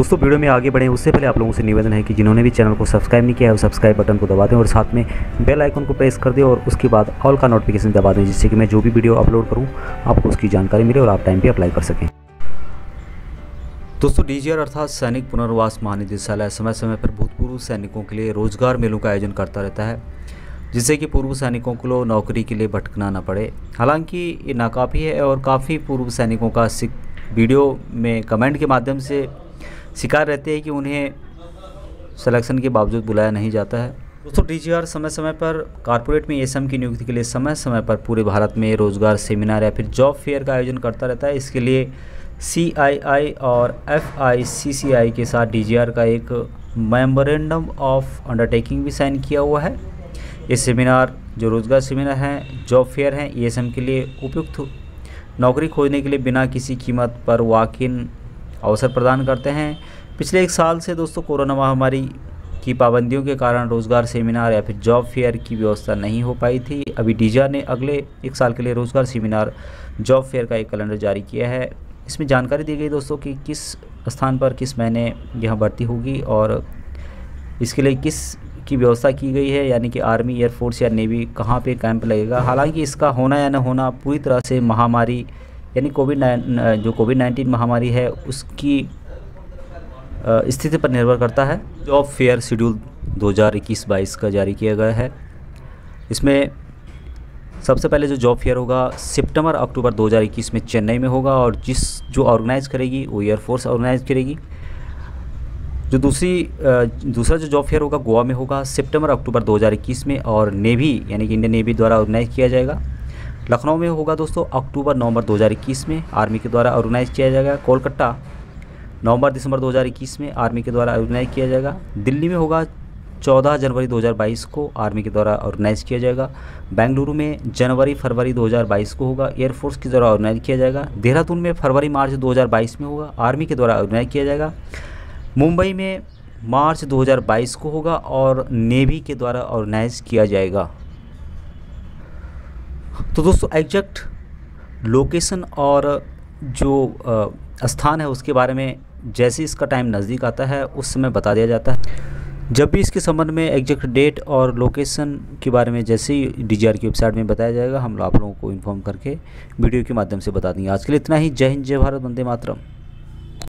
दोस्तों वीडियो में आगे बढ़े उससे पहले आप लोगों से निवेदन है कि जिन्होंने भी चैनल को सब्सक्राइब नहीं किया है वो सब्सक्राइब बटन को दबा दें और साथ में बेल आइकन को प्रेस कर दें और उसके बाद ऑल का नोटिफिकेशन दबा दें, जिससे कि मैं जो भी वीडियो अपलोड करूं आपको उसकी जानकारी मिले और आप टाइम पे अप्लाई कर सकें। दोस्तों डीजीआर अर्थात सैनिक पुनर्वास महानिदेशालय समय समय पर भूतपूर्व सैनिकों के लिए रोजगार मेलों का आयोजन करता रहता है, जिससे कि पूर्व सैनिकों को नौकरी के लिए भटकना न पड़े। हालांकि ये नाकाफ़ी है और काफ़ी पूर्व सैनिकों का वीडियो में कमेंट के माध्यम से शिकार रहते हैं कि उन्हें सिलेक्शन के बावजूद बुलाया नहीं जाता है। दोस्तों डीजीआर समय समय पर कॉर्पोरेट में एएसएम की नियुक्ति के लिए समय समय पर पूरे भारत में रोजगार सेमिनार या फिर जॉब फेयर का आयोजन करता रहता है। इसके लिए CII और FICCI के साथ डीजीआर का एक मेमोरेंडम ऑफ अंडरटेकिंग भी साइन किया हुआ है। ये सेमिनार जो रोजगार सेमिनार हैं, जॉब फेयर हैं, एएसएम के लिए उपयुक्त नौकरी खोजने के लिए बिना किसी कीमत पर वॉक इन अवसर प्रदान करते हैं। पिछले 1 साल से दोस्तों कोरोना महामारी की पाबंदियों के कारण रोज़गार सेमिनार या फिर जॉब फेयर की व्यवस्था नहीं हो पाई थी। अभी डीजीआर ने अगले 1 साल के लिए रोज़गार सेमिनार जॉब फेयर का एक कैलेंडर जारी किया है। इसमें जानकारी दी गई दोस्तों कि किस स्थान पर किस महीने यह भर्ती होगी और इसके लिए किस की व्यवस्था की गई है, यानी कि आर्मी, एयरफोर्स या नेवी कहाँ पे कैंप लगेगा। हालांकि इसका होना या न होना पूरी तरह से महामारी यानी कोविड-19 महामारी है उसकी स्थिति पर निर्भर करता है। जॉब फेयर शेड्यूल 2021-22 का जारी किया गया है। इसमें सबसे पहले जो जॉब फेयर होगा सितंबर-अक्टूबर 2021 में चेन्नई में होगा और जो ऑर्गेनाइज़ करेगी वो एयरफोर्स ऑर्गेनाइज़ करेगी। जो दूसरा जो जॉब फेयर होगा गोवा में होगा सितंबर-अक्टूबर 2021 में और नेवी यानी कि इंडियन नेवी द्वारा ऑर्गेनाइज़ किया जाएगा। लखनऊ में होगा दोस्तों अक्टूबर-नवंबर 2021 में आर्मी के द्वारा ऑर्गेनाइज़ किया जाएगा। कोलकाता नवंबर-दिसंबर 2021 में आर्मी के द्वारा ऑर्गेनाइज़ किया जाएगा। दिल्ली में होगा 14 जनवरी 2022 को आर्मी के द्वारा ऑर्गेनाइज़ किया जाएगा। बेंगलुरु में जनवरी-फरवरी 2022 को होगा, एयरफोर्स के द्वारा ऑर्गेनाइज़ किया जाएगा। देहरादून में फरवरी-मार्च 2022 में होगा, आर्मी के द्वारा ऑर्गेनाइज़ किया जाएगा। मुंबई में मार्च 2022 को होगा और नेवी के द्वारा ऑर्गेनाइज़ किया जाएगा। तो दोस्तों एग्जैक्ट लोकेशन और जो स्थान है उसके बारे में जैसे इसका टाइम नज़दीक आता है उस समय बता दिया जाता है। जब भी इसके संबंध में एग्जैक्ट डेट और लोकेशन के बारे में जैसे ही डीजीआर की वेबसाइट में बताया जाएगा हम आप लोगों को इन्फॉर्म करके वीडियो के माध्यम से बता देंगे। आज के लिए इतना ही। जय हिंद, जय भारत, वंदे मातरम।